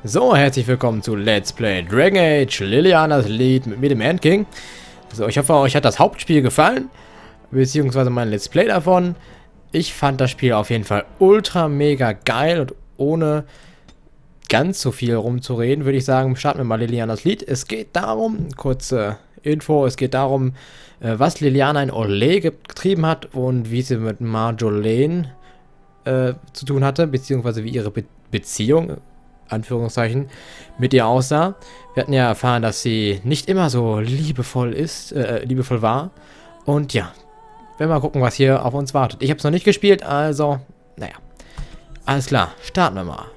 So, herzlich willkommen zu Let's Play Dragon Age Lilianas Lied mit mir, dem Ant King. So, ich hoffe, euch hat das Hauptspiel gefallen, beziehungsweise mein Let's Play davon. Ich fand das Spiel auf jeden Fall ultra mega geil und ohne ganz so viel rumzureden, würde ich sagen, starten wir mal Lilianas Lied. Es geht darum, kurze Info, es geht darum, was Liliana in Orlais getrieben hat und wie sie mit Marjolaine zu tun hatte, beziehungsweise wie ihre Beziehung, Anführungszeichen, mit ihr aussah. Wir hatten ja erfahren, dass sie nicht immer so liebevoll war. Und ja, werden wir mal gucken, was hier auf uns wartet. Ich habe es noch nicht gespielt, also, naja. Alles klar, starten wir mal.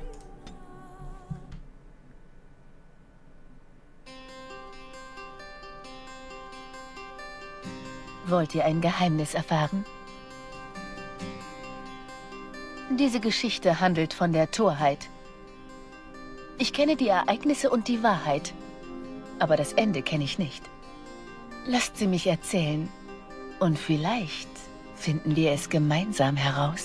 Wollt ihr ein Geheimnis erfahren? Diese Geschichte handelt von der Torheit. Ich kenne die Ereignisse und die Wahrheit, aber das Ende kenne ich nicht. Lasst sie mich erzählen und vielleicht finden wir es gemeinsam heraus.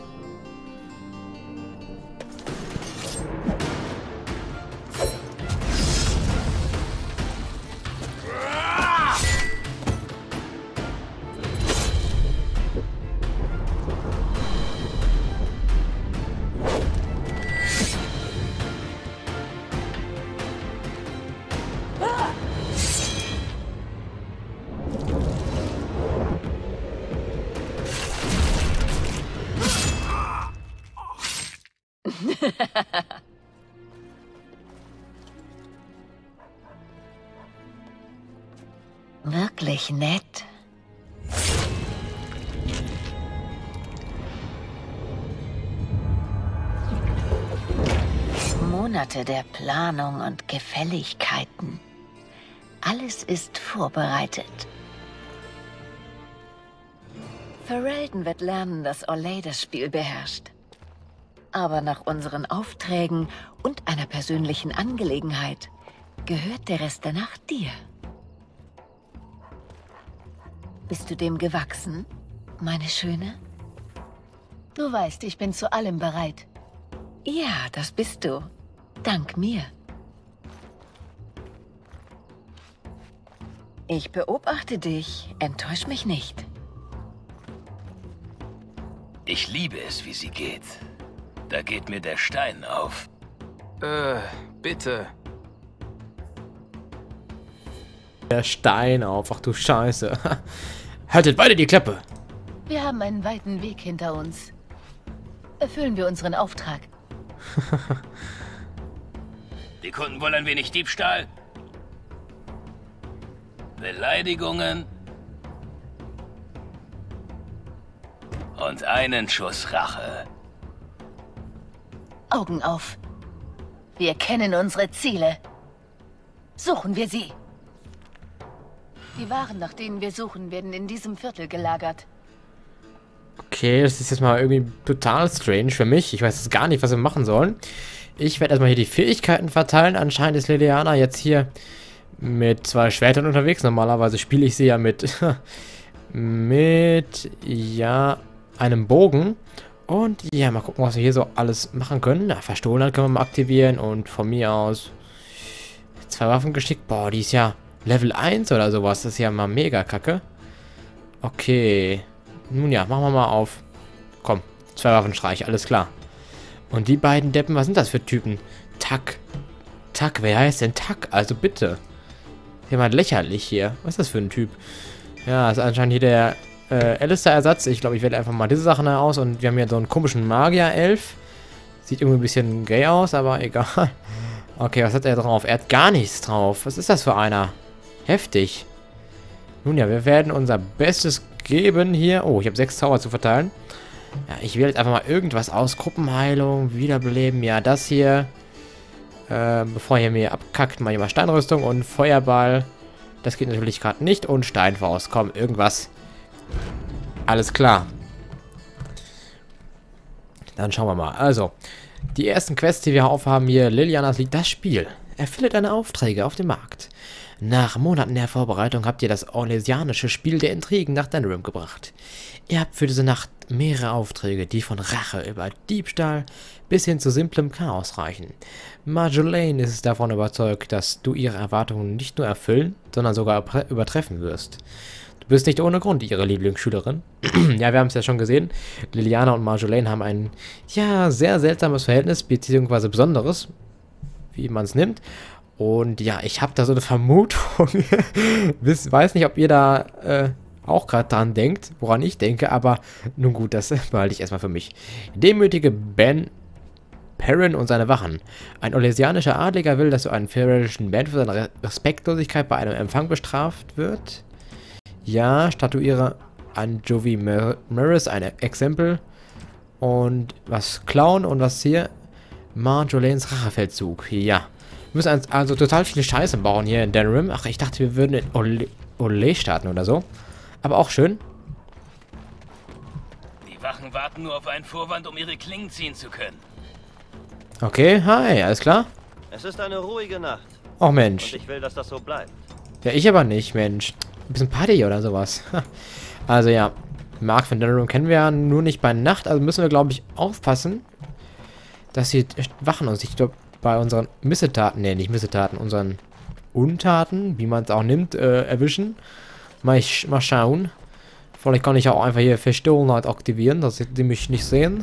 Wirklich nett. Monate der Planung und Gefälligkeiten. Alles ist vorbereitet. Ferelden wird lernen, dass Orlais das Spiel beherrscht. Aber nach unseren Aufträgen und einer persönlichen Angelegenheit gehört der Rest der Nacht dir. Bist du dem gewachsen, meine Schöne? Du weißt, ich bin zu allem bereit. Ja, das bist du. Dank mir. Ich beobachte dich. Enttäusch mich nicht. Ich liebe es, wie sie geht. Da geht mir der Stein auf. Bitte. Der Stein auf, ach du Scheiße. Haltet beide die Klappe. Wir haben einen weiten Weg hinter uns. Erfüllen wir unseren Auftrag. Die Kunden wollen ein wenig Diebstahl. Beleidigungen. Und einen Schuss Rache. Augen auf. Wir kennen unsere Ziele. Suchen wir sie. Die Waren, nach denen wir suchen, werden in diesem Viertel gelagert. Okay, das ist jetzt mal irgendwie total strange für mich. Ich weiß jetzt gar nicht, was wir machen sollen. Ich werde erstmal hier die Fähigkeiten verteilen. Anscheinend ist Liliana jetzt hier mit 2 Schwertern unterwegs. Normalerweise spiele ich sie ja mit einem Bogen. Und ja, mal gucken, was wir hier so alles machen können. Na, Verstohlenheit können wir mal aktivieren. Und von mir aus 2 Waffen geschickt. Boah, die ist ja Level 1 oder sowas. Das ist ja mal mega kacke. Okay. Nun ja, machen wir mal auf. Komm, 2 Waffenstreich, alles klar. Und die beiden Deppen, was sind das für Typen? Tak. Tak, wer heißt denn Tak? Also bitte. Jemand lächerlich hier. Was ist das für ein Typ? Ja, ist anscheinend hier der Alistair-Ersatz. Ich glaube, ich wähle einfach mal diese Sachen aus. Und wir haben hier so einen komischen Magier-Elf. Sieht irgendwie ein bisschen gay aus, aber egal. Okay, was hat er drauf? Er hat gar nichts drauf. Was ist das für einer? Heftig. Nun ja, wir werden unser Bestes geben hier. Oh, ich habe 6 Zauber zu verteilen. Ja, ich wähle jetzt einfach mal irgendwas aus. Gruppenheilung, Wiederbeleben. Ja, das hier. Bevor ihr mir abkackt, mal hier mal Steinrüstung und Feuerball. Das geht natürlich gerade nicht. Und Steinfaust. Komm, irgendwas. Alles klar. Dann schauen wir mal. Also, die ersten Quests, die wir aufhaben hier. Lilianas Lied, das Spiel. Erfülle deine Aufträge auf dem Markt. Nach Monaten der Vorbereitung habt ihr das orlesianische Spiel der Intrigen nach Denerim gebracht. Ihr habt für diese Nacht mehrere Aufträge, die von Rache über Diebstahl bis hin zu simplem Chaos reichen. Marjolaine ist davon überzeugt, dass du ihre Erwartungen nicht nur erfüllen, sondern sogar übertreffen wirst. Du bist nicht ohne Grund ihre Lieblingsschülerin. Ja, wir haben es ja schon gesehen. Liliana und Marjolaine haben ein, ja, sehr seltsames Verhältnis, beziehungsweise besonderes, wie man es nimmt. Und ja, ich habe da so eine Vermutung. Weiß nicht, ob ihr da auch gerade dran denkt, woran ich denke, aber nun gut, das behalte ich erstmal für mich. Demütige Ben Perrin und seine Wachen. Ein orlesianischer Adliger will, dass so einen ferrischen Ben für seine Respektlosigkeit bei einem Empfang bestraft wird. Ja, statuiere an Jovi Maris ein Exempel. Und was klauen und was hier? Marjolaines Rachefeldzug. Ja. Wir müssen also total viele Scheiße bauen hier in Denerim. Ach, ich dachte, wir würden in Ole starten oder so. Aber auch schön. Die Wachen warten nur auf einen Vorwand, um ihre Klingen ziehen zu können. Okay, hi, alles klar? Es ist eine ruhige Nacht. Och Mensch. Und ich will, dass das so bleibt. Ja, ich aber nicht, Mensch. Ein bisschen Party oder sowas. Also ja, Mark von Denerim kennen wir ja nur nicht bei Nacht. Also müssen wir, glaube ich, aufpassen, dass die Wachen uns nicht bei unseren Missetaten, ne, nicht Missetaten, unseren Untaten, wie man es auch nimmt, erwischen. Mal schauen. Vielleicht kann ich auch einfach hier Verstohlenheit aktivieren, dass sie mich nicht sehen.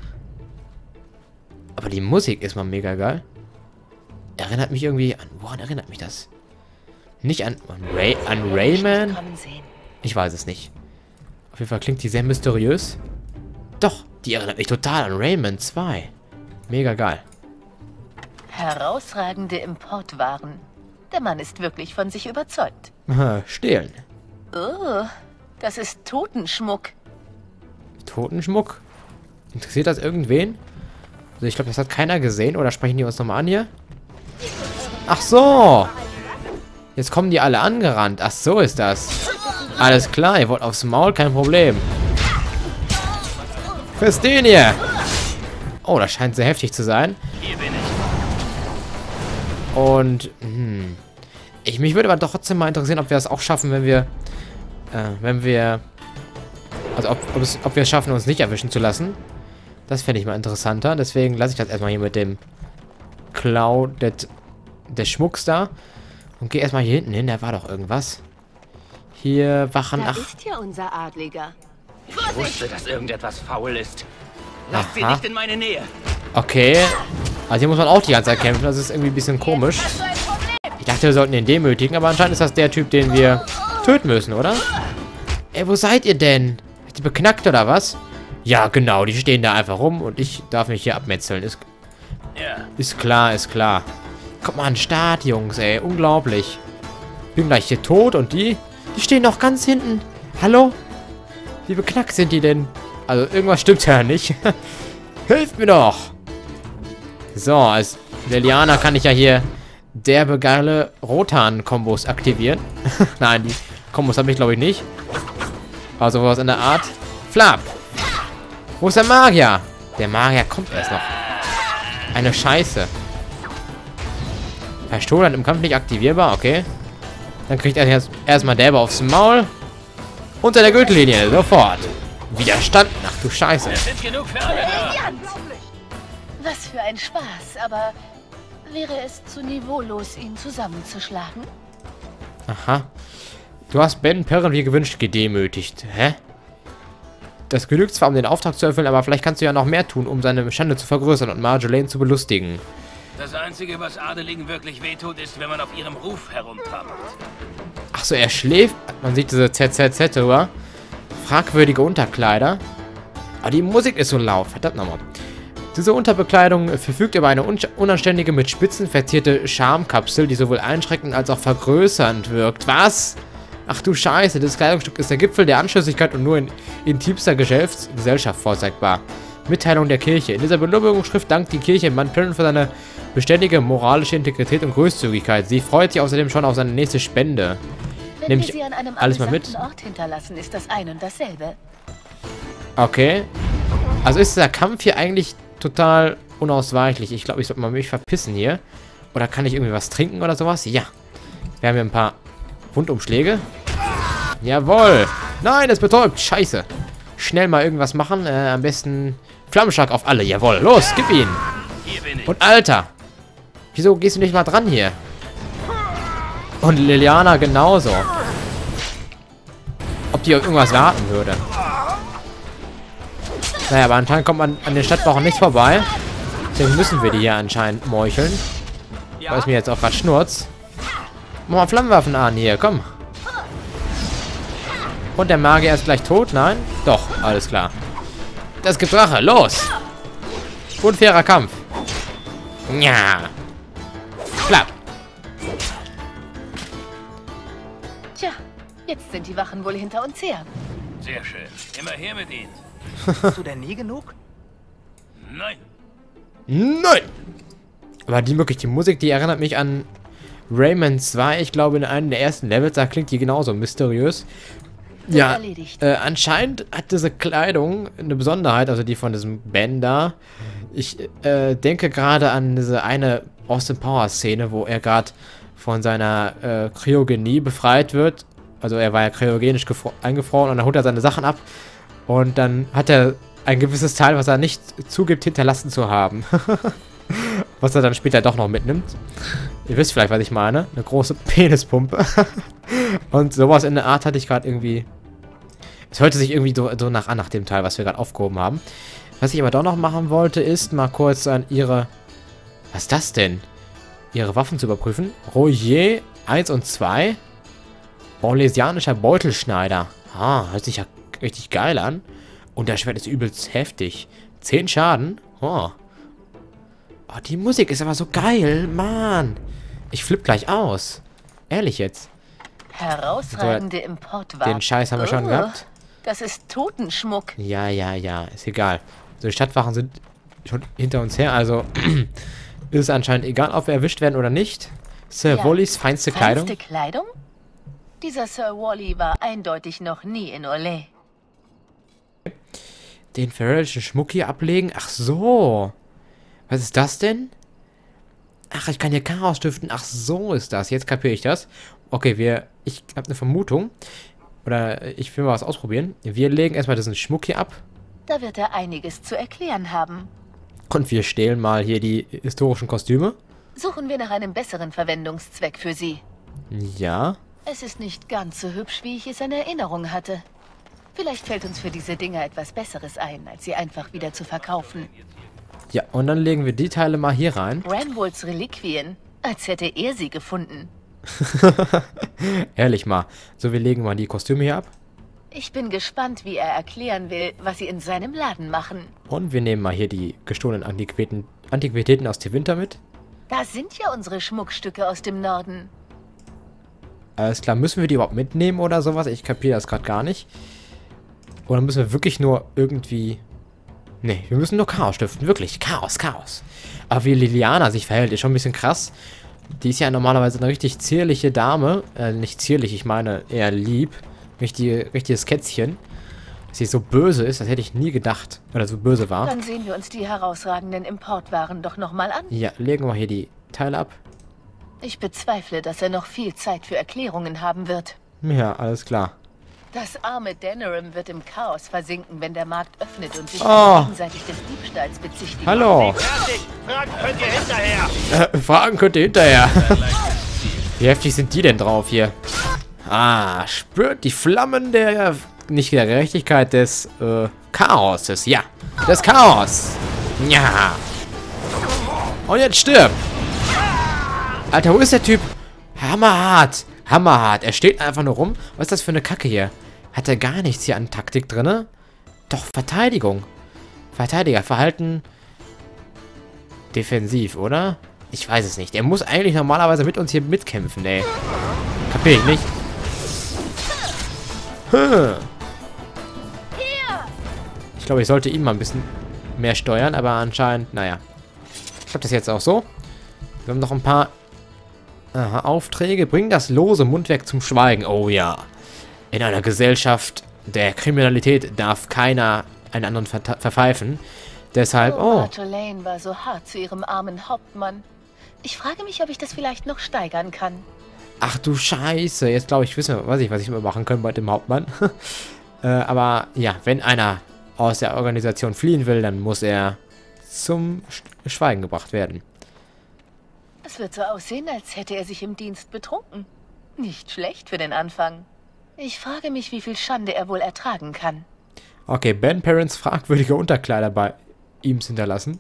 Aber die Musik ist mal mega geil. Erinnert mich irgendwie an... Woran erinnert mich das? Nicht an Rayman? Ich weiß es nicht. Auf jeden Fall klingt die sehr mysteriös. Doch, die erinnert mich total an Rayman 2. Mega geil. Herausragende Importwaren. Der Mann ist wirklich von sich überzeugt. Stehlen. Oh, das ist Totenschmuck. Totenschmuck? Interessiert das irgendwen? Also ich glaube, das hat keiner gesehen. Oder sprechen die uns nochmal an hier? Ach so. Jetzt kommen die alle angerannt. Ach so ist das. Alles klar, ihr wollt aufs Maul, kein Problem. Christine! Oh, das scheint sehr heftig zu sein. Hier bin ich. Und, mich würde aber doch trotzdem mal interessieren, ob wir das auch schaffen, wenn wir, also ob wir es schaffen, uns nicht erwischen zu lassen. Das fände ich mal interessanter. Deswegen lasse ich das erstmal hier mit dem Klau des Schmucks da. Und gehe erstmal hier hinten hin. Da war doch irgendwas. Hier Wachen. Da ist ja unser Adliger. Ich wusste, dass irgendetwas faul ist. Lasst sie Aha. nicht in meine Nähe. Okay. Also hier muss man auch die ganze Zeit kämpfen. Das ist irgendwie ein bisschen komisch. Ich dachte, wir sollten den demütigen. Aber anscheinend ist das der Typ, den wir töten müssen, oder? Ey, wo seid ihr denn? Seid ihr beknackt oder was? Ja, genau. Die stehen da einfach rum. Und ich darf mich hier abmetzeln. Ist klar, ist klar. Kommt mal an den Start, Jungs, ey. Unglaublich. Bin gleich hier tot und die stehen noch ganz hinten. Hallo? Wie beknackt sind die denn? Also irgendwas stimmt ja nicht. Hilft mir doch. So, als Liliana kann ich ja hier derbe geile Rotan-Kombos aktivieren. Nein, die Kombos habe ich glaube ich nicht. Also was in der Art. Flap. Wo ist der Magier? Der Magier kommt erst noch. Eine Scheiße. Verstohlen im Kampf nicht aktivierbar, okay. Dann kriegt er jetzt erstmal derbe aufs Maul. Unter der Gürtellinie, sofort. Widerstanden, ach du Scheiße. Es sind genug für alle da. Was für ein Spaß, aber wäre es zu niveaulos, ihn zusammenzuschlagen? Aha. Du hast Ben Perrin wie gewünscht gedemütigt. Hä? Das genügt zwar, um den Auftrag zu erfüllen, aber vielleicht kannst du ja noch mehr tun, um seine Schande zu vergrößern und Marjolaine zu belustigen. Das Einzige, was Adeligen wirklich wehtut, ist, wenn man auf ihrem Ruf herumtrampelt. Ach so, er schläft. Man sieht diese ZZZ drüber. Fragwürdige Unterkleider. Aber die Musik ist so laut. Verdammt nochmal. Diese Unterbekleidung verfügt über eine unanständige, mit Spitzen verzierte Schamkapsel, die sowohl einschränkend als auch vergrößernd wirkt. Was? Ach du Scheiße, das Kleidungsstück ist der Gipfel der Anschlüssigkeit und nur in intimster Gesellschaft vorzeigbar. Mitteilung der Kirche. In dieser Belobigungsschrift dankt die Kirche Mann Perrin für seine beständige moralische Integrität und Großzügigkeit. Sie freut sich außerdem schon auf seine nächste Spende. Wenn Nehme wir ich sie an einem alles mal mit? amüsanten Ort hinterlassen, ist das ein und dasselbe. Okay. Also ist der Kampf hier eigentlich total unausweichlich. Ich glaube, ich sollte mal mich verpissen hier. Oder kann ich irgendwie was trinken oder sowas? Ja. Wir haben hier ein paar Wundumschläge. Jawohl. Nein, das betäubt. Scheiße. Schnell mal irgendwas machen. Am besten Flammenschlag auf alle. Jawohl. Los, gib ihn. Hier bin ich. Und Alter. Wieso gehst du nicht mal dran hier? Und Liliana genauso. Ob die auf irgendwas warten würde. Naja, aber anscheinend kommt man an den Stadtwachen nicht vorbei. Deswegen müssen wir die hier anscheinend meucheln. Weil es mir jetzt auch gerade schnurzt. Mach mal Flammenwaffen an hier, komm. Und der Magier ist gleich tot? Nein? Doch, alles klar. Das gibt Rache, los! Unfairer Kampf. Ja. Klapp. Tja, jetzt sind die Wachen wohl hinter uns her. Sehr schön. Immer her mit ihnen. Hast du denn nie genug? Nein. Nein! Aber die Musik, die erinnert mich an Rayman 2. Ich glaube, in einem der ersten Levels, da klingt die genauso mysteriös. Ja, anscheinend hat diese Kleidung eine Besonderheit, also die von diesem Ben da. Ich denke gerade an diese eine Austin Powers Szene, wo er gerade von seiner Kryogenie befreit wird. Also er war ja kryogenisch eingefroren und dann holt er seine Sachen ab. Und dann hat er ein gewisses Teil, was er nicht zugibt, hinterlassen zu haben. Was er dann später doch noch mitnimmt. Ihr wisst vielleicht, was ich meine. Eine große Penispumpe. Und sowas in der Art hatte ich gerade irgendwie... Es hörte sich irgendwie so nach dem Teil, was wir gerade aufgehoben haben. Was ich aber doch noch machen wollte, ist mal kurz an ihre... Was ist das denn? Ihre Waffen zu überprüfen. Royer 1 und 2. Orlesianischer Beutelschneider. Ah, hört sich ja richtig geil an. Und das Schwert ist übelst heftig. 10 Schaden. Oh. Oh, die Musik ist aber so geil. Mann. Ich flipp gleich aus. Ehrlich jetzt. Herausragende Importware. Den Scheiß haben wir schon gehabt. Das ist Totenschmuck. Ja. Ist egal. So, die Stadtwachen sind schon hinter uns her. Also ist es anscheinend egal, ob wir erwischt werden oder nicht. Sir Wallys feinste Kleidung. Feinste Kleidung? Dieser Sir Wally war eindeutig noch nie in Olay. Den feralischen Schmuck hier ablegen? Ach so. Was ist das denn? Ach, ich kann hier Chaos stiften. Ach, so ist das. Jetzt kapiere ich das. Okay, ich habe eine Vermutung. Oder ich will mal was ausprobieren. Wir legen erstmal diesen Schmuck hier ab. Da wird er einiges zu erklären haben. Und wir stehlen mal hier die historischen Kostüme. Suchen wir nach einem besseren Verwendungszweck für sie. Ja. Es ist nicht ganz so hübsch, wie ich es in Erinnerung hatte. Vielleicht fällt uns für diese Dinger etwas Besseres ein, als sie einfach wieder zu verkaufen. Ja, und dann legen wir die Teile mal hier rein. Ranwolds Reliquien, als hätte er sie gefunden. Ehrlich mal. So, wir legen mal die Kostüme hier ab. Ich bin gespannt, wie er erklären will, was sie in seinem Laden machen. Und wir nehmen mal hier die gestohlenen Antiquitäten aus Tevinter mit. Da sind ja unsere Schmuckstücke aus dem Norden. Alles klar, müssen wir die überhaupt mitnehmen oder sowas? Ich kapiere das gerade gar nicht. Oder müssen wir wirklich nur irgendwie... Nee, wir müssen nur Chaos stiften. Wirklich, Chaos. Aber wie Liliana sich verhält, ist schon ein bisschen krass. Die ist ja normalerweise eine richtig zierliche Dame. Nicht zierlich, ich meine eher lieb. Richtiges Kätzchen. Dass sie so böse ist, das hätte ich nie gedacht. Oder so böse war. Dann sehen wir uns die herausragenden Importwaren doch nochmal an. Ja, legen wir hier die Teile ab. Ich bezweifle, dass er noch viel Zeit für Erklärungen haben wird. Ja, alles klar. Das arme Denerim wird im Chaos versinken, wenn der Markt öffnet und sich gegenseitig des Diebstahls bezichtigen. Hallo. Fragen könnt ihr hinterher. Fragen könnt ihr hinterher. Wie heftig sind die denn drauf hier? Ah, spürt die Flammen der... Nicht der Gerechtigkeit, des Chaoses. Ja, des Chaos. Ja. Und jetzt stirb. Alter, wo ist der Typ? Hammerhart. Hammerhart. Er steht einfach nur rum. Was ist das für eine Kacke hier? Hat er gar nichts hier an Taktik drin? Doch, Verteidigung. Verteidiger, Verhalten. Defensiv, oder? Ich weiß es nicht. Er muss eigentlich normalerweise mit uns hier mitkämpfen, ey. Kapier ich nicht. Ich glaube, ich sollte ihn mal ein bisschen mehr steuern, aber anscheinend, naja. Klappt das jetzt auch so? Wir haben noch ein paar Aufträge. Bring das lose Mundwerk zum Schweigen. Oh ja. In einer Gesellschaft der Kriminalität darf keiner einen anderen verpfeifen. Deshalb, Marjolaine war so hart zu ihrem armen Hauptmann. Ich frage mich, ob ich das vielleicht noch steigern kann. Ach du Scheiße. Jetzt glaube ich, was ich mal machen können bei dem Hauptmann. Aber ja, wenn einer aus der Organisation fliehen will, dann muss er zum Schweigen gebracht werden. Es wird so aussehen, als hätte er sich im Dienst betrunken. Nicht schlecht für den Anfang. Ich frage mich, wie viel Schande er wohl ertragen kann. Okay, Ben Parents fragwürdige Unterkleider bei ihm hinterlassen.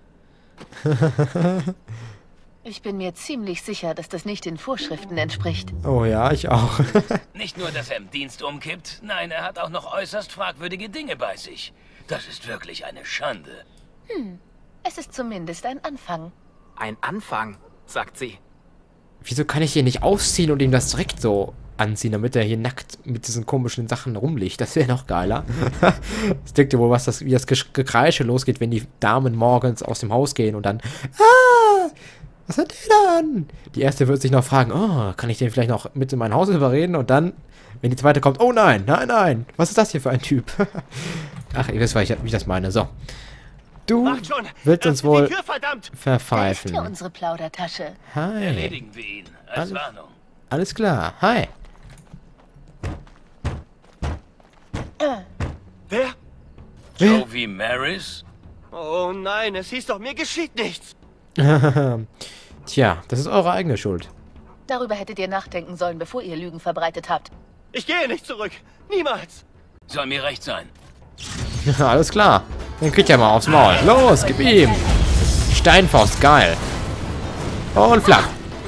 Ich bin mir ziemlich sicher, dass das nicht den Vorschriften entspricht. Oh ja, ich auch. Nicht nur, dass er im Dienst umkippt, nein, er hat auch noch äußerst fragwürdige Dinge bei sich. Das ist wirklich eine Schande. Es ist zumindest ein Anfang. Ein Anfang, sagt sie. Wieso kann ich hier nicht ausziehen und ihm das direkt so anziehen, damit er hier nackt mit diesen komischen Sachen rumliegt? Das wäre noch geiler. Das denkt ihr wohl, wie das Gekreische losgeht, wenn die Damen morgens aus dem Haus gehen und dann... Was hat der dann? Die erste wird sich noch fragen, oh, kann ich den vielleicht noch mit in mein Haus überreden? Und dann, wenn die zweite kommt, oh nein, nein, nein. Was ist das hier für ein Typ? Ach, ihr wisst, wie ich das meine. So. Du Macht schon! willst uns Öffne wohl die Tür, verdammt! Da ist verpfeifen. hier unsere Plaudertasche. Hi. Erledigen wir ihn, als Warnung. Alles klar. Hi. Wer? Jovi Maris? Oh nein, es hieß doch, mir geschieht nichts. Tja, das ist eure eigene Schuld. Darüber hättet ihr nachdenken sollen, bevor ihr Lügen verbreitet habt. Ich gehe nicht zurück. Niemals. Soll mir recht sein. Alles klar. Dann kriegt er mal aufs Maul. Los, gib ihm. Steinfaust, geil. Und flach.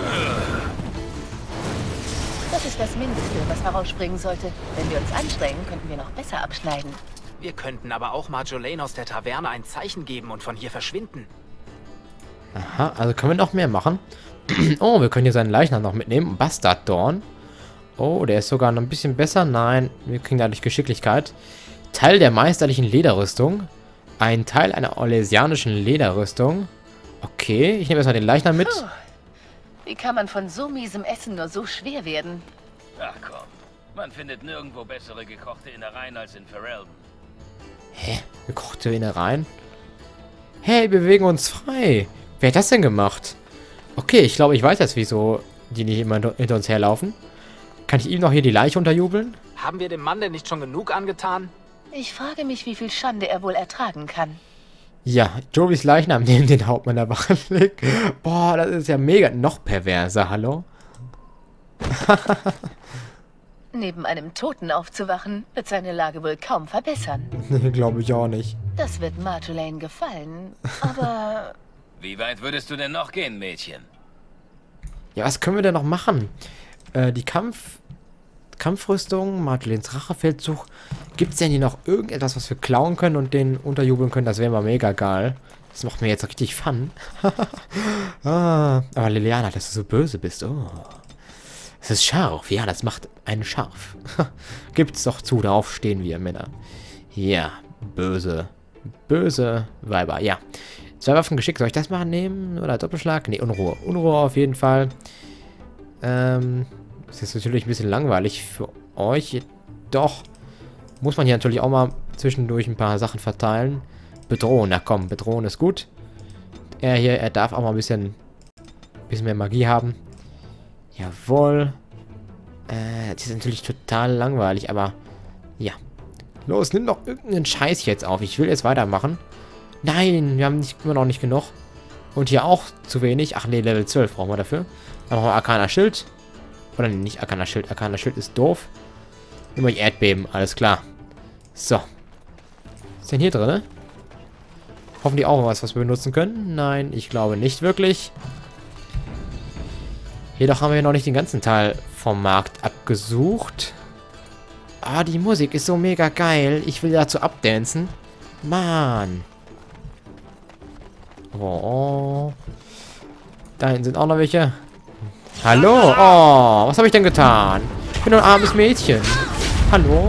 Das ist das Mindeste, was herausspringen sollte. Wenn wir uns anstrengen, könnten wir noch besser abschneiden. Wir könnten aber auch Marjolaine aus der Taverne ein Zeichen geben und von hier verschwinden. Aha, also können wir noch mehr machen. Oh, wir können hier seinen Leichnam noch mitnehmen. Bastard Dorn. Oh, der ist sogar noch ein bisschen besser. Nein, wir kriegen dadurch Geschicklichkeit. Teil der meisterlichen Lederrüstung. Ein Teil einer orlesianischen Lederrüstung. Okay, ich nehme erstmal den Leichnam mit. Puh. Wie kann man von so miesem Essen nur so schwer werden? Ach komm, man findet nirgendwo bessere gekochte Innereien als in Ferelden. Hä? Gekochte Innereien? Hey, wir bewegen uns frei. Wer hat das denn gemacht? Okay, ich glaube, ich weiß jetzt, wieso die nicht immer hinter uns herlaufen. Kann ich ihm noch hier die Leiche unterjubeln? Haben wir dem Mann denn nicht schon genug angetan? Ich frage mich, wie viel Schande er wohl ertragen kann. Ja, Jovis Leichnam neben den Hauptmann der Wache liegt. Boah, das ist ja mega. Noch perverser, hallo? Neben einem Toten aufzuwachen, wird seine Lage wohl kaum verbessern. Nee, glaube ich auch nicht. Das wird Marjolaine gefallen, aber... Wie weit würdest du denn noch gehen, Mädchen? Ja, was können wir denn noch machen? Die Kampfrüstung, Marjolaines Rachefeldzug. Gibt es denn hier noch irgendetwas, was wir klauen können und den unterjubeln können? Das wäre mal mega geil. Das macht mir jetzt richtig Fun. Aber Liliana, dass du so böse bist. Oh. Das ist scharf. Ja, das macht einen scharf. Gibt's doch zu, darauf stehen wir, Männer. Ja, böse. Böse Weiber, ja. 2 Waffen geschickt. Soll ich das mal nehmen? Oder Doppelschlag? Ne, Unruhe. Unruhe auf jeden Fall. Das ist natürlich ein bisschen langweilig für euch. Doch. Muss man hier natürlich auch mal zwischendurch ein paar Sachen verteilen. Bedrohen, na komm, bedrohen ist gut. Er darf auch mal ein bisschen mehr Magie haben. Jawohl. Das ist natürlich total langweilig, aber ja. Los, nimm doch irgendeinen Scheiß jetzt auf. Ich will jetzt weitermachen. Nein, wir haben immer noch nicht genug. Und hier auch zu wenig. Ach nee, Level 12 brauchen wir dafür. Dann brauchen wir Arcana Schild. Oder nee, nicht Arcana Schild. Arcana Schild ist doof. Immer die Erdbeben, alles klar. So. Was ist denn hier drin? Hoffentlich auch was wir benutzen können. Nein, ich glaube nicht wirklich. Jedoch haben wir noch nicht den ganzen Teil vom Markt abgesucht. Ah, die Musik ist so mega geil. Ich will dazu abdancen. Mann. Oh. Da hinten sind auch noch welche. Hallo? Oh, was habe ich denn getan? Ich bin nur ein armes Mädchen. Hallo?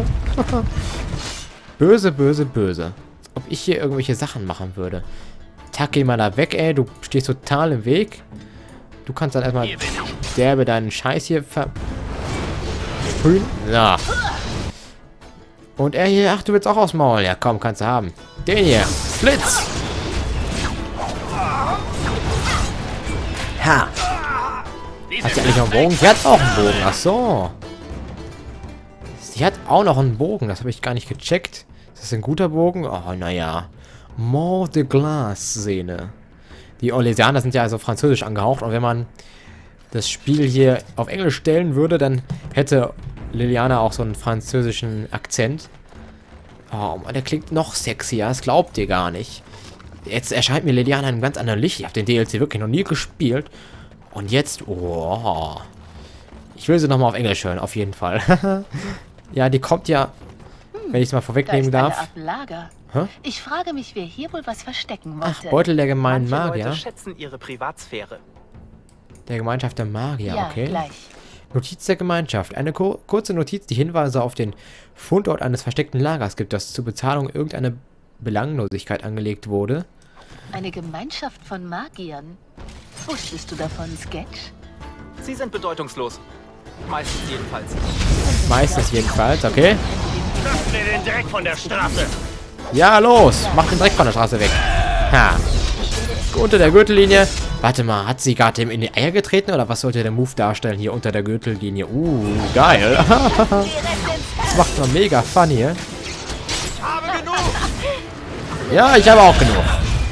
Böse, böse, böse. Als ob ich hier irgendwelche Sachen machen würde. Geh mal da weg, ey. Du stehst total im Weg. Du kannst dann erstmal derbe deinen Scheiß hier versprühen. So. Und er hier, ach, du willst auch aufs Maul. Ja, komm, kannst du haben. Den hier. Blitz. Diese Hat sie eigentlich noch einen Bogen? Sie hat auch einen Bogen. Ach so. Sie hat auch noch einen Bogen. Das habe ich gar nicht gecheckt. Ist das ein guter Bogen? Oh, naja. Mort de Glace-Szene. Die Orlesianer sind ja also französisch angehaucht. Und wenn man das Spiel hier auf Englisch stellen würde, dann hätte Liliana auch so einen französischen Akzent. Oh, Mann, der klingt noch sexier. Das glaubt ihr gar nicht. Jetzt erscheint mir Liliana in einem ganz anderen Licht. Ich habe den DLC wirklich noch nie gespielt. Und jetzt... Oh. Ich will sie nochmal auf Englisch hören, auf jeden Fall. Ja, die kommt ja... Wenn ich es mal vorwegnehmen da ist darf. eine Art Lager. Hä? Ich frage mich, wer hier wohl was verstecken Ach, wollte. Beutel der gemeinen Manche Magier. Leute schätzen ihre Privatsphäre. Der Gemeinschaft der Magier, ja, okay. gleich. Notiz der Gemeinschaft. Eine kurze Notiz, die Hinweise auf den Fundort eines versteckten Lagers gibt, das zur Bezahlung irgendeiner Belanglosigkeit angelegt wurde. Eine Gemeinschaft von Magiern. Wusstest du davon, Sketch? Sie sind bedeutungslos. Meistens jedenfalls. Meistens jedenfalls, okay. Lass mir den direkt von der Straße. Ja, los! Mach den Dreck von der Straße weg. Ha. Unter der Gürtellinie. Warte mal, hat sie gerade ihm in die Eier getreten oder was sollte der Move darstellen hier unter der Gürtellinie? Geil. Das macht man mega funny, ja? Ich habe genug. Ja, ich habe auch genug.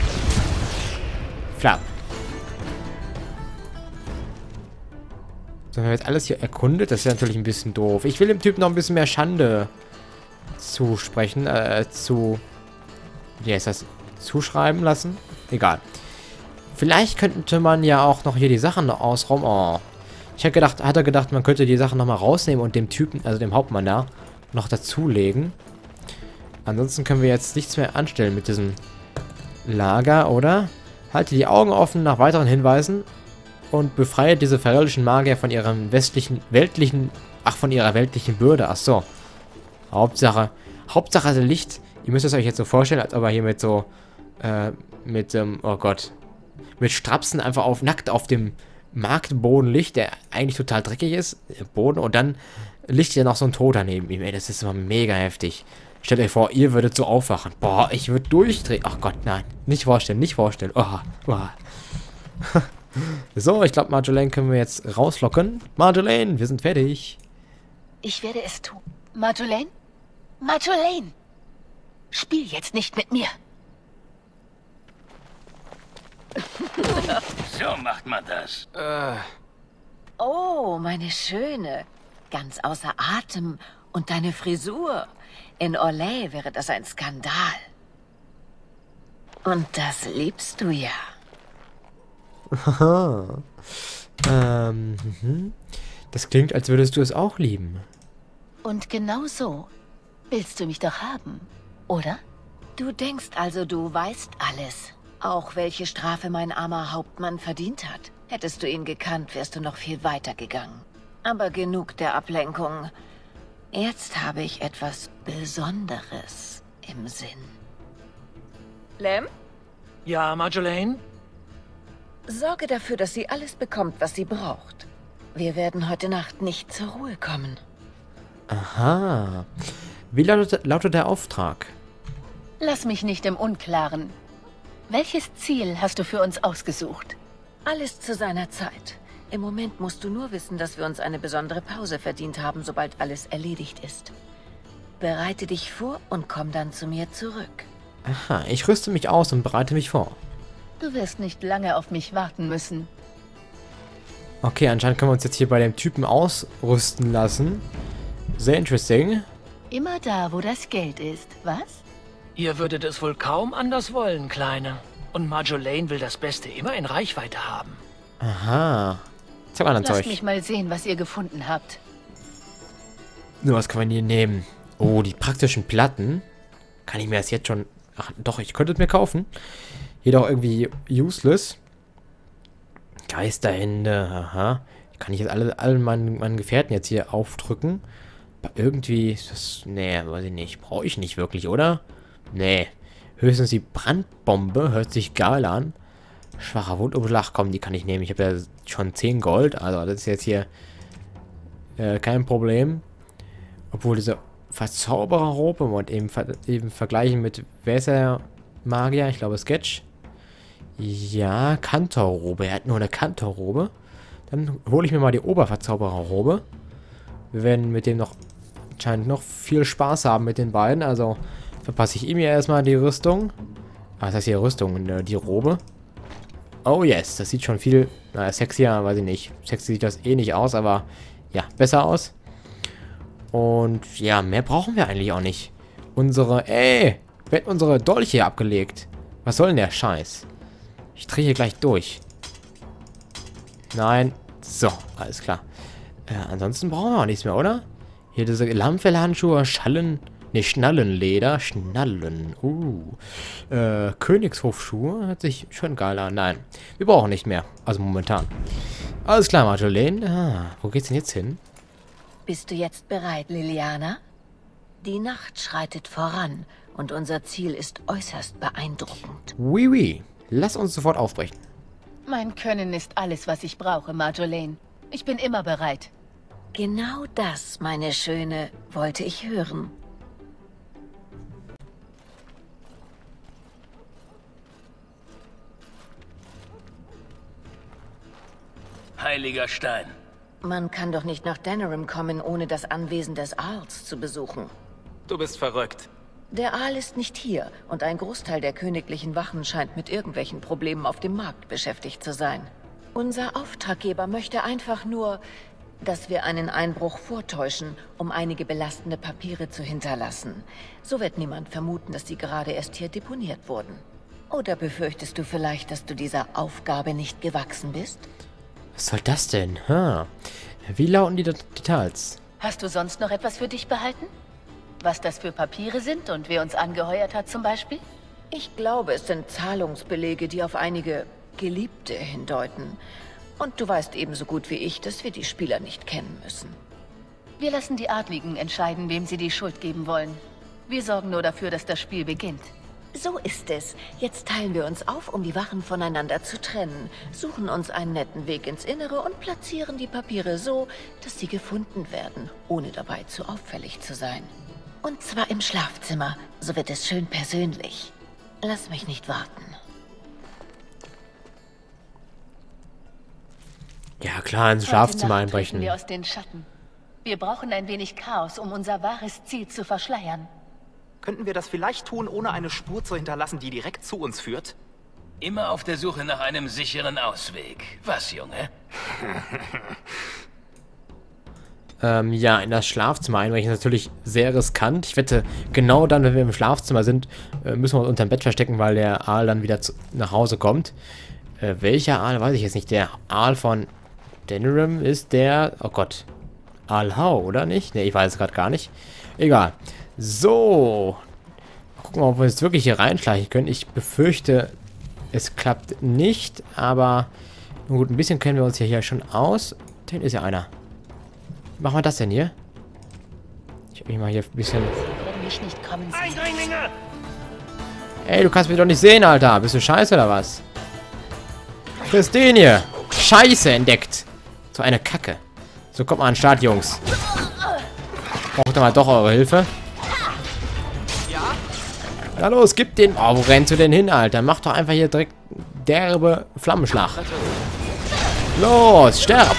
Flap. So, haben wir jetzt alles hier erkundet? Das ist ja natürlich ein bisschen doof. Ich will dem Typen noch ein bisschen mehr Schande zusprechen. Wie heißt das? Zuschreiben lassen? Egal. Vielleicht könnte man ja auch noch hier die Sachen ausräumen. Oh. Hatte gedacht, man könnte die Sachen nochmal rausnehmen und dem Typen, also dem Hauptmann da, noch dazulegen. Ansonsten können wir jetzt nichts mehr anstellen mit diesem Lager, oder? Halte die Augen offen nach weiteren Hinweisen und befreie diese verräterischen Magier von ihrem von ihrer weltlichen Bürde. Ach so. Hauptsache der Licht. Ihr müsst es euch jetzt so vorstellen, als ob er hier mit so, oh Gott, mit Strapsen einfach nackt auf dem Marktboden liegt, der eigentlich total dreckig ist, der Boden, und dann liegt hier noch so ein Toter neben ihm. Ey, das ist immer mega heftig. Stellt euch vor, ihr würdet so aufwachen. Boah, ich würde durchdrehen. Ach Gott, nein. Nicht vorstellen. Oh, oh. So, ich glaube, Marjolaine können wir jetzt rauslocken. Marjolaine, wir sind fertig. Ich werde es tun. Marjolaine? Marjolaine! Spiel jetzt nicht mit mir. So macht man das. Oh, meine Schöne. Ganz außer Atem. Und deine Frisur. In Orlais wäre das ein Skandal. Und das liebst du ja. Haha. Das klingt, als würdest du es auch lieben. Und genau so willst du mich doch haben, oder? Du denkst also, du weißt alles. Auch welche Strafe mein armer Hauptmann verdient hat. Hättest du ihn gekannt, wärst du noch viel weiter gegangen. Aber genug der Ablenkung. Jetzt habe ich etwas Besonderes im Sinn. Lem? Ja, Marjolaine? Sorge dafür, dass sie alles bekommt, was sie braucht. Wir werden heute Nacht nicht zur Ruhe kommen. Aha. Wie lautet der Auftrag? Lass mich nicht im Unklaren. Welches Ziel hast du für uns ausgesucht? Alles zu seiner Zeit. Im Moment musst du nur wissen, dass wir uns eine besondere Pause verdient haben, sobald alles erledigt ist. Bereite dich vor und komm dann zu mir zurück. Aha, ich rüste mich aus und bereite mich vor. Du wirst nicht lange auf mich warten müssen. Okay, anscheinend können wir uns jetzt hier bei dem Typen ausrüsten lassen. Sehr interesting. Immer da, wo das Geld ist, was? Ihr würdet es wohl kaum anders wollen, Kleine. Und Marjolaine will das Beste immer in Reichweite haben. Aha. Zeig mal ein Lasst Zeug. mich mal sehen, was ihr gefunden habt. Nur was kann man hier nehmen? Oh, die praktischen Platten. Kann ich mir das jetzt schon... Ach, doch, ich könnte es mir kaufen. Jedoch irgendwie useless. Geisterhände, aha. Kann ich jetzt allen meinen Gefährten jetzt hier aufdrücken? Aber irgendwie ist das... Nee, weiß ich nicht. Brauche ich nicht wirklich, oder? Nee. Höchstens die Brandbombe. Hört sich geil an. Schwacher Wundumschlag, komm, die kann ich nehmen. Ich habe ja schon 10 Gold. Also das ist jetzt hier kein Problem. Obwohl diese Verzaubererrobe und eben vergleichen mit... Wer ist der Magier? Ich glaube Sketch. Ja, Kantorrobe. Er hat nur eine Kantorrobe. Dann hole ich mir mal die Oberverzaubererrobe. Wir werden mit dem noch anscheinend noch viel Spaß haben mit den beiden. Also verpasse ich ihm ja erstmal die Rüstung. Was heißt hier Rüstung? Die Robe. Oh yes, das sieht schon viel sexier, weiß ich nicht. Sexy sieht das eh nicht aus, aber ja, besser aus. Und ja, mehr brauchen wir eigentlich auch nicht. Wird unsere Dolche hier abgelegt. Was soll denn der Scheiß? Ich drehe hier gleich durch. Nein. So, alles klar. Ansonsten brauchen wir auch nichts mehr, oder? Hier diese Lammfellhandschuhe, Schnallenleder. Schnallen. Königshofschuhe. Hört sich schon geil an. Nein, wir brauchen nicht mehr. Also momentan. Alles klar, Marjolaine. Wo geht's denn jetzt hin? Bist du jetzt bereit, Liliana? Die Nacht schreitet voran und unser Ziel ist äußerst beeindruckend. Oui. Lass uns sofort aufbrechen. Mein Können ist alles, was ich brauche, Marjolaine. Ich bin immer bereit. Genau das, meine Schöne, wollte ich hören. Heiliger Stein. Man kann doch nicht nach Denerim kommen, ohne das Anwesen des Aals zu besuchen. Du bist verrückt. Der Aal ist nicht hier und ein Großteil der königlichen Wachen scheint mit irgendwelchen Problemen auf dem Markt beschäftigt zu sein. Unser Auftraggeber möchte einfach nur, dass wir einen Einbruch vortäuschen, um einige belastende Papiere zu hinterlassen. So wird niemand vermuten, dass sie gerade erst hier deponiert wurden. Oder befürchtest du vielleicht, dass du dieser Aufgabe nicht gewachsen bist? Was soll das denn? Wie lauten die Details? Hast du sonst noch etwas für dich behalten? Was das für Papiere sind und wer uns angeheuert hat zum Beispiel? Ich glaube, es sind Zahlungsbelege, die auf einige Geliebte hindeuten. Und du weißt ebenso gut wie ich, dass wir die Spieler nicht kennen müssen. Wir lassen die Adligen entscheiden, wem sie die Schuld geben wollen. Wir sorgen nur dafür, dass das Spiel beginnt. So ist es. Jetzt teilen wir uns auf, um die Wachen voneinander zu trennen, suchen uns einen netten Weg ins Innere und platzieren die Papiere so, dass sie gefunden werden, ohne dabei zu auffällig zu sein. Und zwar im Schlafzimmer, so wird es schön persönlich. Lass mich nicht warten. Ja klar, ins Schlafzimmer einbrechen. Wir aus den Schatten. Wir brauchen ein wenig Chaos, um unser wahres Ziel zu verschleiern. Könnten wir das vielleicht tun, ohne eine Spur zu hinterlassen, die direkt zu uns führt? Immer auf der Suche nach einem sicheren Ausweg. Was, Junge? Ja, in das Schlafzimmer einbrechen ist natürlich sehr riskant. Ich wette, genau dann, wenn wir im Schlafzimmer sind, müssen wir uns unter dem Bett verstecken, weil der Aal dann wieder nach Hause kommt. Welcher Aal, weiß ich jetzt nicht. Der Aal von Denerim ist der... Oh Gott. Aalhau, oder nicht? Ne, ich weiß es gerade gar nicht. Egal. So. Gucken wir, ob wir jetzt wirklich hier reinschleichen können. Ich befürchte, es klappt nicht, aber gut, ein bisschen kennen wir uns ja hier schon aus. Da hinten ist ja einer. Wie machen wir das denn hier? Ich hab mich mal hier ein bisschen... Sie werden mich nicht kommen sehen. Eindringlinge! Ey, du kannst mich doch nicht sehen, Alter. Bist du scheiße oder was? Friss den hier. Scheiße entdeckt. So eine Kacke. So, kommt mal an den Start, Jungs. Braucht ihr mal doch eure Hilfe? Na los, gib den... Oh, wo rennst du denn hin, Alter? Mach doch einfach hier direkt derbe Flammenschlag. Los, sterbt!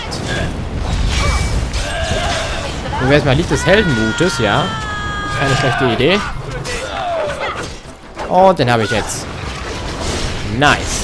Du wärst mal Lied des Heldenmutes, ja. Keine schlechte Idee. Und den habe ich jetzt. Nice.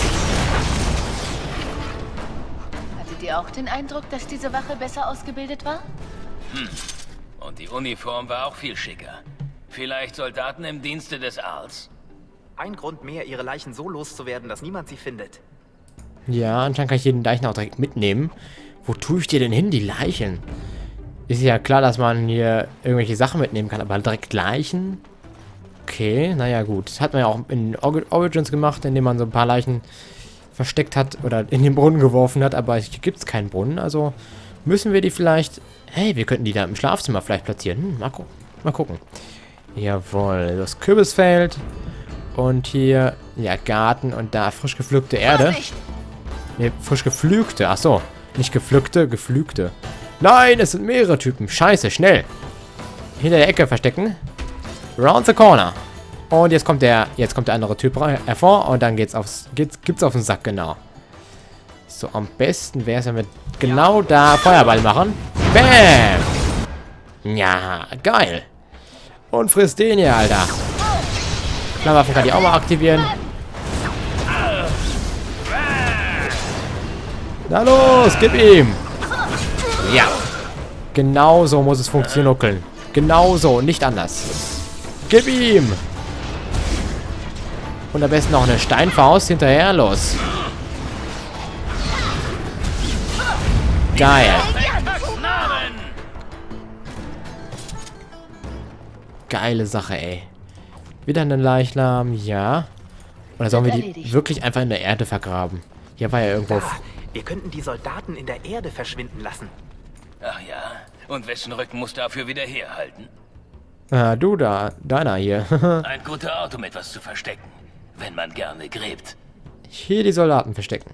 Hattet ihr auch den Eindruck, dass diese Wache besser ausgebildet war? Und die Uniform war auch viel schicker. Vielleicht Soldaten im Dienste des Aals. Ein Grund mehr, ihre Leichen so loszuwerden, dass niemand sie findet. Ja, anscheinend kann ich jeden Leichen auch direkt mitnehmen. Wo tue ich dir denn hin, die Leichen? Ist ja klar, dass man hier irgendwelche Sachen mitnehmen kann, aber direkt Leichen? Okay, naja gut. Das hat man ja auch in Origins gemacht, indem man so ein paar Leichen versteckt hat oder in den Brunnen geworfen hat, aber hier gibt es keinen Brunnen, also müssen wir die vielleicht... Hey, wir könnten die da im Schlafzimmer vielleicht platzieren. Mal gucken. Jawohl, das Kürbisfeld. Und hier, ja, Garten und da frisch gepflückte Erde. Ne, frisch gepflügte. Achso, nicht gepflückte, gepflügte. Nein, es sind mehrere Typen. Scheiße, schnell. Hinter der Ecke verstecken. Round the corner. Und jetzt kommt der andere Typ hervor und dann gibt's auf den Sack, genau. So, am besten wäre es, wenn wir genau da Feuerball machen. Bam! Ja, geil. Und frisst den hier, Alter. Flammenwaffen kann ich auch mal aktivieren. Na los, gib ihm. Ja. Genau so muss es funktionieren. Genau so, nicht anders. Gib ihm. Und am besten noch eine Steinfaust hinterher. Los. Geil. Geile Sache, ey. Wieder eine Leichnam, ja. Oder sollen wir die wirklich einfach in der Erde vergraben? Hier war ja irgendwo... Wir könnten die Soldaten in der Erde verschwinden lassen. Ach ja, und wessen Rücken musst du dafür wieder herhalten? Ah, du da, deiner hier. Ein guter Ort, um etwas zu verstecken, wenn man gerne gräbt. Hier die Soldaten verstecken.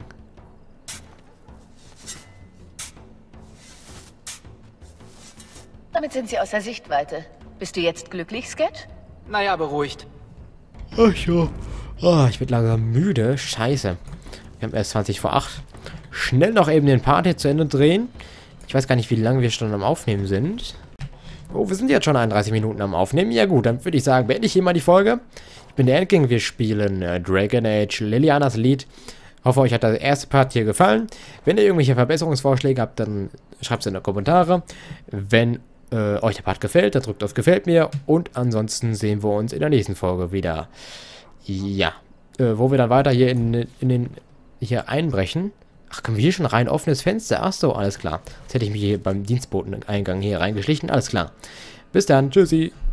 Damit sind sie außer Sichtweite. Bist du jetzt glücklich, Sketch? Naja, beruhigt. Ach ja. Oh, ich bin langsam müde. Scheiße. Wir haben erst 20 vor 8. Schnell noch eben den Part hier zu Ende drehen. Ich weiß gar nicht, wie lange wir schon am Aufnehmen sind. Oh, wir sind jetzt schon 31 Minuten am Aufnehmen. Ja gut, dann würde ich sagen, beende ich hier mal die Folge. Ich bin der Endking. Wir spielen Dragon Age Lilianas Lied. Hoffe, euch hat der erste Part hier gefallen. Wenn ihr irgendwelche Verbesserungsvorschläge habt, dann schreibt es in die Kommentare. Wenn euch der Part gefällt, dann drückt auf Gefällt mir. Und ansonsten sehen wir uns in der nächsten Folge wieder. Ja. Wo wir dann weiter hier hier einbrechen. Ach, können wir hier schon rein? Offenes Fenster? Ach so, alles klar. Jetzt hätte ich mich hier beim Dienstboteneingang hier reingeschlichen. Alles klar. Bis dann. Tschüssi.